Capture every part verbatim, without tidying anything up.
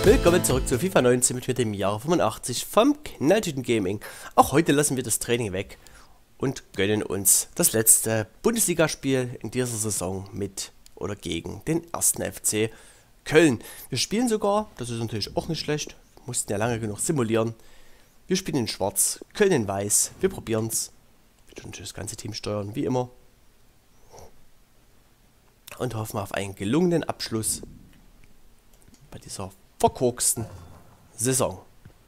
Willkommen zurück zu FIFA neunzehn mit dem Jahr fünfundachtzig vom Knalltüten Gaming. Auch heute lassen wir das Training weg und gönnen uns das letzte Bundesligaspiel in dieser Saison mit oder gegen den ersten F C Köln. Wir spielen sogar, das ist natürlich auch nicht schlecht, mussten ja lange genug simulieren. Wir spielen in Schwarz, Köln in Weiß, wir probieren es. Wir tun natürlich das ganze Team steuern, wie immer. Und hoffen auf einen gelungenen Abschluss bei dieser verkorksten Saison.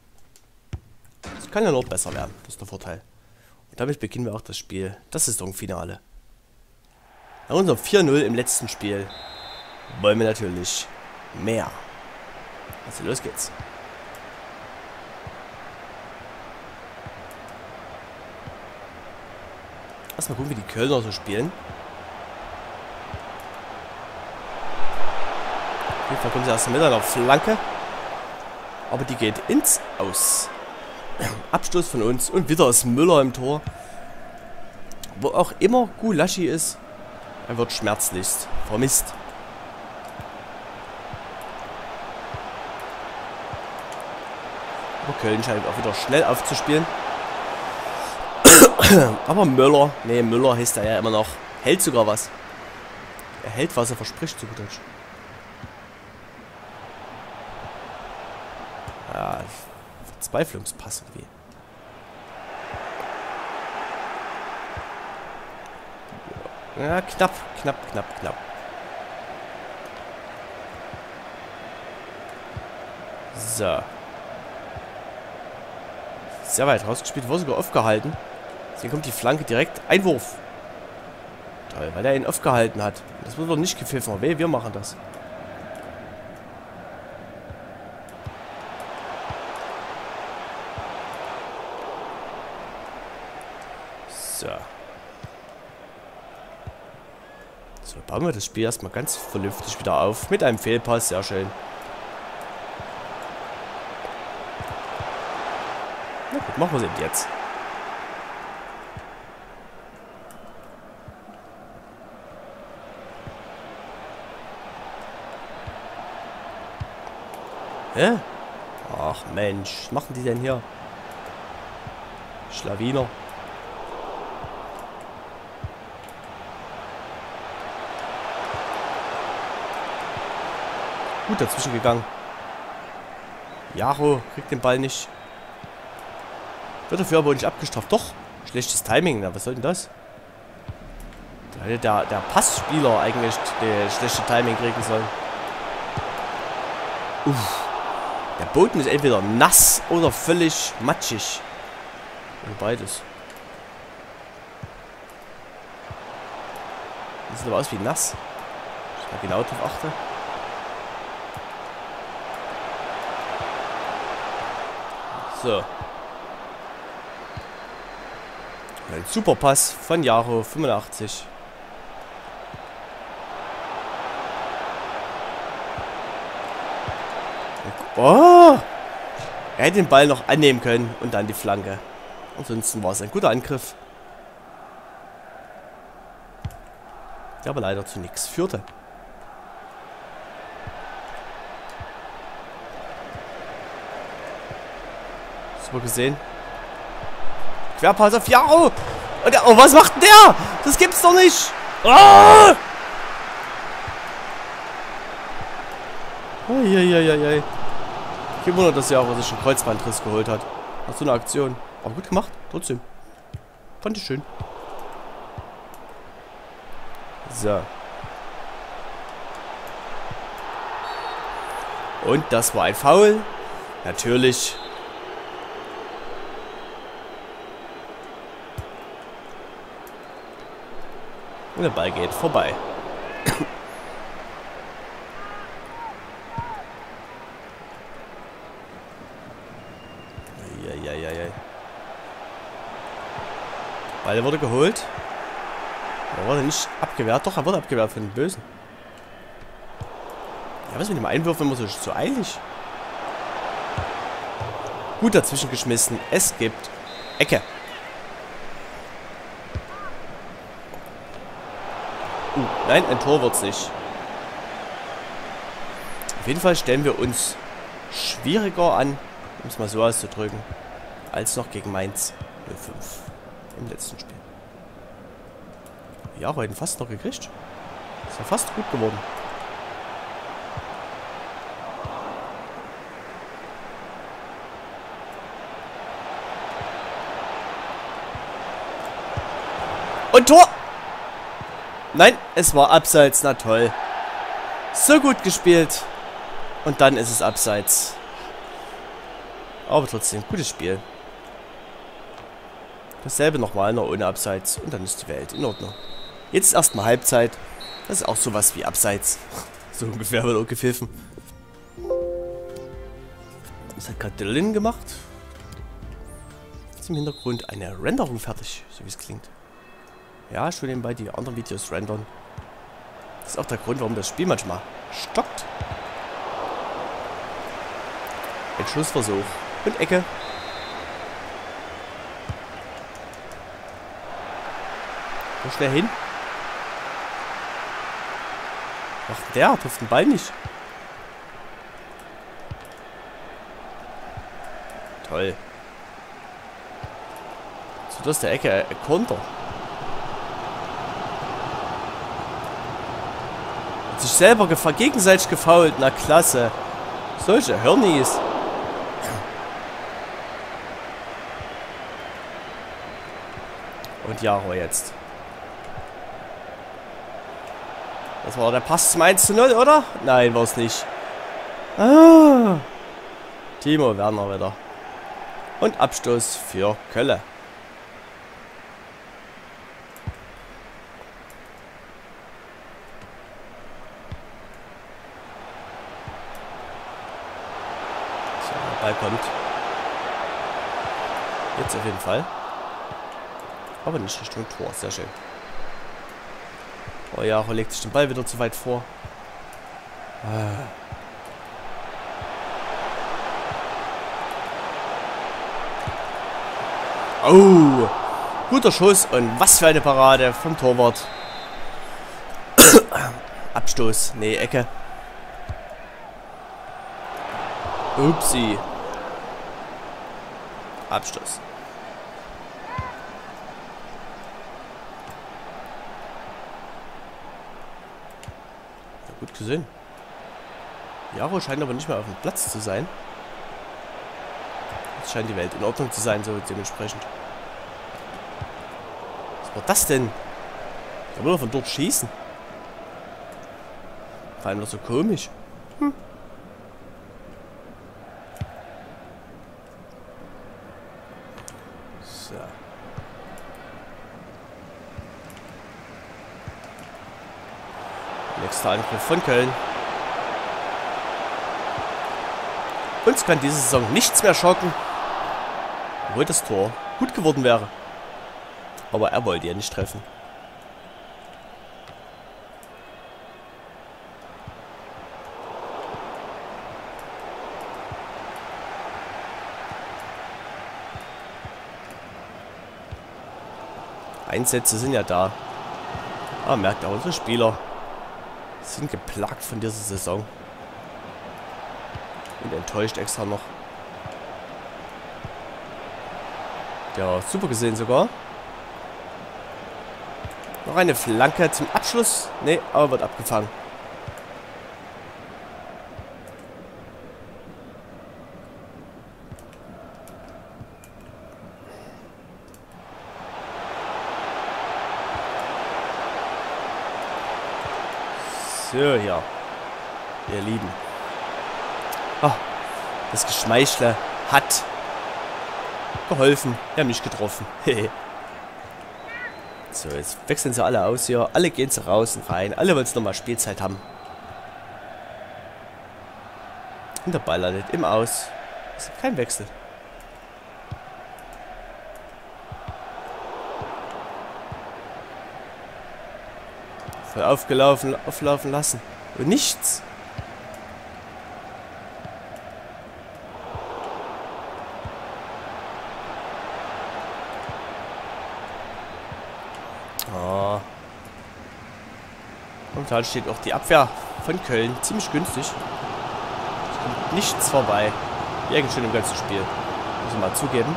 Es kann ja noch besser werden, das ist der Vorteil. Und damit beginnen wir auch das Spiel, das Saisonfinale. Nach unserem vier null im letzten Spiel wollen wir natürlich mehr. Also los geht's. Erstmal gucken, wie die Kölner so spielen. Auf jeden Fall kommen sie erst mit einer Flanke. Aber die geht ins Aus. Abstoß von uns. Und wieder ist Müller im Tor. Wo auch immer Gulaschi ist, er wird schmerzlichst vermisst. Aber Köln scheint auch wieder schnell aufzuspielen. Aber Müller, nee, Müller heißt er ja immer noch, hält sogar was. Er hält, was er verspricht, zu gut Deutsch. Ja, Verzweiflungspass irgendwie. Ja, knapp, knapp, knapp, knapp. So. Sehr weit rausgespielt, wurde sogar aufgehalten. Deswegen kommt die Flanke direkt. Einwurf. Toll, weil er ihn aufgehalten hat. Das wird doch nicht gepfiffen. Wir machen das. So. So, bauen wir das Spiel erstmal ganz vernünftig wieder auf. Mit einem Fehlpass, sehr schön. Na gut, machen wir es eben jetzt. Hä? Ach Mensch, was machen die denn hier? Schlawiner. Gut dazwischen gegangen. Jaro kriegt den Ball nicht. Wird dafür aber nicht abgestraft. Doch, schlechtes Timing. Na, was soll denn das? Da hätte der, der Passspieler eigentlich das schlechte Timing kriegen sollen. Uff. Der Boden ist entweder nass oder völlig matschig. Oder beides. Das sieht aber aus wie nass. Ich mal genau drauf achte. So. Ein super Pass von Jaro fünfundachtzig. Oh! Er hätte den Ball noch annehmen können und dann die Flanke. Ansonsten war es ein guter Angriff. Der aber leider zu nichts führte. Super gesehen. Querpass auf Jaro! Und der, oh, was macht denn der? Das gibt's doch nicht! Oh! Eieieiei. Kein Wunder, dass Jaro sich einen Kreuzbandriss geholt hat. Nach so einer Aktion. Aber gut gemacht, trotzdem. Fand ich schön. So. Und das war ein Foul. Natürlich. Und der Ball geht vorbei. Eieieiei. Ball wurde geholt. Er wurde nicht abgewehrt. Doch, er wurde abgewehrt von den Bösen. Ja, was mit dem Einwurf immer so, so eilig? Gut dazwischen geschmissen. Es gibt Ecke. Uh, nein, ein Tor wird's nicht. Auf jeden Fall stellen wir uns schwieriger an, um es mal so auszudrücken, als noch gegen Mainz null fünf im letzten Spiel. Ja, heute fast noch gekriegt. Ist ja fast gut geworden. Und Tor! Nein, es war abseits. Na toll. So gut gespielt. Und dann ist es abseits. Aber trotzdem, gutes Spiel. Dasselbe nochmal, nur ohne Abseits. Und dann ist die Welt in Ordnung. Jetzt erstmal Halbzeit. Das ist auch sowas wie Abseits. So ungefähr wird auch gepfiffen. Das hat gerade Dylan gemacht. Jetzt im Hintergrund eine Renderung fertig, so wie es klingt. Ja, schon nebenbei die anderen Videos rendern. Das ist auch der Grund, warum das Spiel manchmal stockt. Ein Schussversuch. Und Ecke. So schnell hin. Was macht der? Trifft den Ball nicht. Toll. So, das ist der Ecke. Äh, Konter. Hat sich selber gefa gegenseitig gefoult. Na klasse. Solche Hörnis. Und Jaro jetzt. Das war der Pass zum eins zu null, oder? Nein, war es nicht. Ah. Timo Werner wieder. Und Abstoß für Kölle. So, der Ball kommt. Jetzt auf jeden Fall. Aber nicht Richtung Tor. Sehr schön. Oh ja, legt sich den Ball wieder zu weit vor. Ah. Oh, guter Schuss und was für eine Parade vom Torwart. Abstoß, nee, Ecke. Upsi. Abstoß. Gut gesehen. Jaro scheint aber nicht mehr auf dem Platz zu sein. Jetzt scheint die Welt in Ordnung zu sein, so dementsprechend. Was war das denn? Da will er von dort schießen. Vor allem noch so komisch. Hm. So. Nächster Angriff von Köln. Uns kann diese Saison nichts mehr schocken. Obwohl das Tor gut geworden wäre. Aber er wollte ja nicht treffen. Einsätze sind ja da. Aber merkt auch, unsere Spieler sind geplagt von dieser Saison. Und enttäuscht extra noch. Ja, super gesehen sogar. Noch eine Flanke zum Abschluss. Ne, aber wird abgefangen. So, ja. Ihr Lieben. Oh, das Geschmeichle hat geholfen. Wir haben nicht getroffen. So, jetzt wechseln sie alle aus hier. Alle gehen zu raus und rein. Alle wollen nochmal Spielzeit haben. Und der Ball landet im Aus. Das ist kein Wechsel. Voll aufgelaufen, auflaufen lassen. Und nichts. Oh. Momentan steht auch die Abwehr von Köln ziemlich günstig. nichts vorbei. Wie eigentlich schon im ganzen Spiel. Muss ich mal zugeben.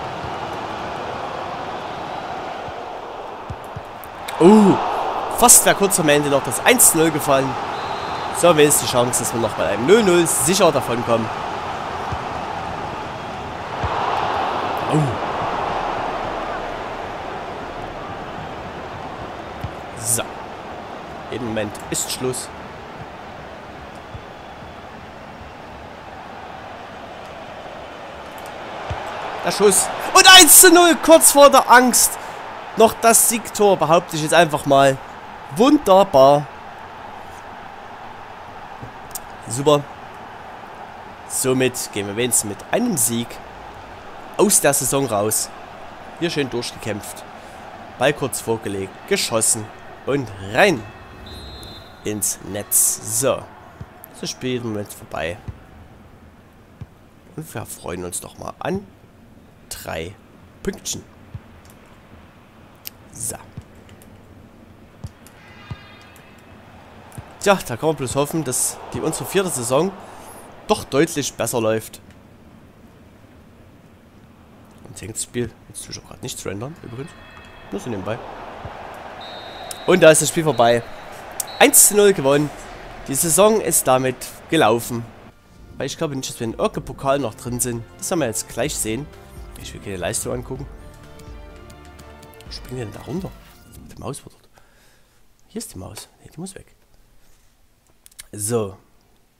Uh, fast wäre kurz am Ende noch das eins zu null gefallen. So, wäre es die Chance, dass wir noch bei einem null null sicher davon kommen. Uh. So. Im Moment ist Schluss. Der Schuss. Und eins zu null, kurz vor der Angst. Noch das Siegtor, behaupte ich jetzt einfach mal. Wunderbar. Super. Somit gehen wir wenigstens mit einem Sieg aus der Saison raus. Hier schön durchgekämpft. Ball kurz vorgelegt, geschossen und rein ins Netz. So. Das Spiel im Moment vorbei. Und wir freuen uns doch mal an drei Pünktchen. So. Tja, da kann man bloß hoffen, dass die unsere vierte Saison doch deutlich besser läuft. Und das Spiel, jetzt tue ich auch gerade nichts rendern, übrigens. Nur so nebenbei. Und da ist das Spiel vorbei. eins zu null gewonnen. Die Saison ist damit gelaufen. Weil ich glaube nicht, dass wir in irgendeinem Pokal noch drin sind. Das werden wir jetzt gleich sehen. Ich will keine Leistung angucken. Wo springt denn da runter? Die Maus war dort. Hier ist die Maus. Ne, die muss weg. So.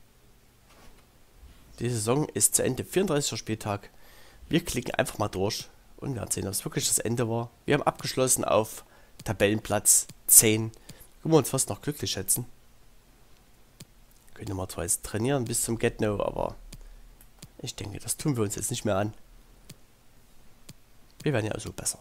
Die Saison ist zu Ende. vierunddreißigster Spieltag. Wir klicken einfach mal durch und werden sehen, ob es wirklich das Ende war. Wir haben abgeschlossen auf Tabellenplatz zehn. Können wir uns fast noch glücklich schätzen. Können wir zwar jetzt trainieren bis zum Get-No, aber ich denke, das tun wir uns jetzt nicht mehr an. Wir werden ja also besser.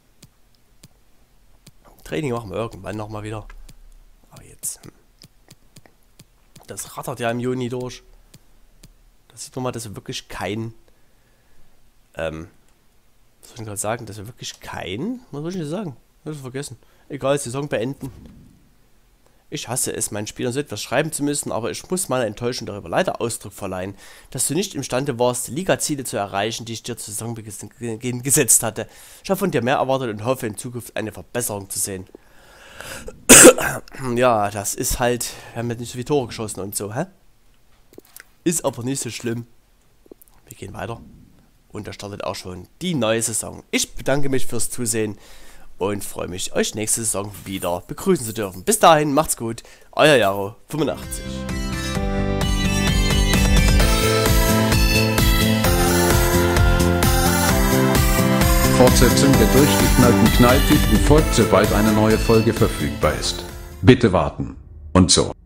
Training machen wir irgendwann nochmal wieder. Aber jetzt. Hm. Das rattert ja im Juni durch. Da sieht man mal, dass wir wirklich kein. Ähm. Was soll ich gerade sagen? Dass wir wirklich kein. Was soll ich denn sagen? Ich hab's vergessen. Egal, Saison beenden. Ich hasse es, meinen Spielern so etwas schreiben zu müssen, aber ich muss meiner Enttäuschung darüber leider Ausdruck verleihen, dass du nicht imstande warst, Liga-Ziele zu erreichen, die ich dir zu Saisonbeginn gesetzt hatte. Ich habe von dir mehr erwartet und hoffe in Zukunft eine Verbesserung zu sehen. Ja, das ist halt, wir haben jetzt nicht so viele Tore geschossen und so, hä? Ist aber nicht so schlimm. Wir gehen weiter. Und da startet auch schon die neue Saison. Ich bedanke mich fürs Zusehen. Und freue mich, euch nächste Saison wieder begrüßen zu dürfen. Bis dahin, macht's gut. Euer Jaro fünfundachtzig. Fortsetzung der durchgeknallten Knalltüten folgt, sobald eine neue Folge verfügbar ist. Bitte warten. Und so.